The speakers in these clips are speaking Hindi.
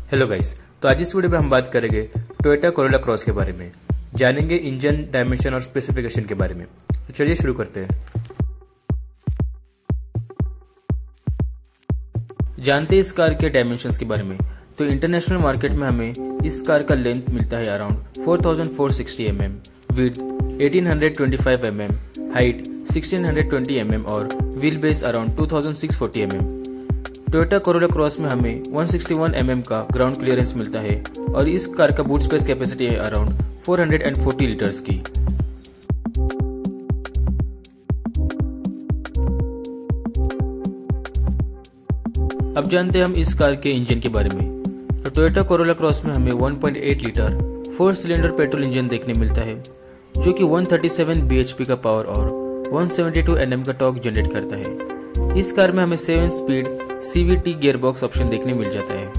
हेलो गाइस, तो आज इस वीडियो में हम बात करेंगे टोयोटा कोरोला क्रॉस के बारे में। जानेंगे इंजन, डायमेंशन और स्पेसिफिकेशन के बारे में। तो चलिए शुरू करते हैं। जानते हैं इस कार के डायमेंशंस के बारे में। तो इंटरनेशनल मार्केट में हमें इस कार का लेंथ मिलता है around 4460 mm, width 1825 mm, height 1620 mm और wheel base around 2640 mm। Toyota Corolla Cross में हमें 161 mm का ग्राउंड क्लियरेंस मिलता है और इस कार का बूट स्पेस कैपेसिटी है अराउंड 440 लीटर्स की। अब जानते हैं हम इस कार के इंजन के बारे में। तो टोयोटा कोरोला क्रॉस में हमें 1.8 लीटर 4 सिलेंडर पेट्रोल इंजन देखने मिलता है जो कि 137 bhp का पावर और 172 Nm का टॉर्क जनरेट करता है। इस कार में हमें 7 स्पीड CVT गियरबॉक्स ऑप्शन देखने मिल जाता है।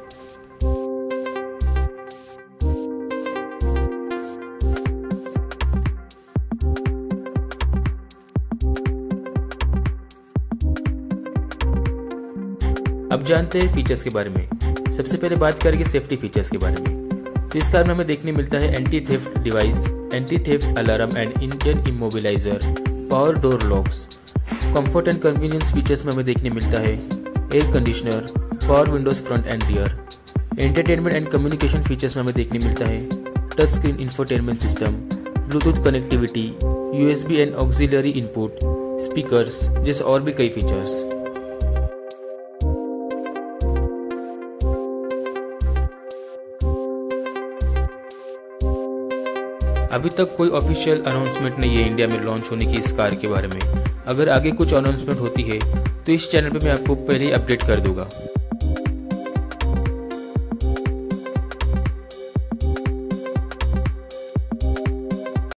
अब जानते हैं फीचर्स के बारे में। सबसे पहले बात करेंगे सेफ्टी फीचर्स के बारे में। तो इस कार में हमें देखने मिलता है anti theft device, anti theft alarm and engine immobiliser, power door locks. Comfort and convenience features में हमें देखने मिलता है air conditioner, power windows front and rear. Entertainment and communication features में हमें देखने मिलता है touch screen infotainment system, Bluetooth connectivity, USB and auxiliary input, speakers जैसे और भी कई फीचर्स। अभी तक कोई ऑफिशियल अनाउंसमेंट नहीं है इंडिया में लॉन्च होने की इस कार के बारे में। अगर आगे कुछ अनाउंसमेंट होती है तो इस चैनल पे मैं आपको पहले ही अपडेट कर दूंगा।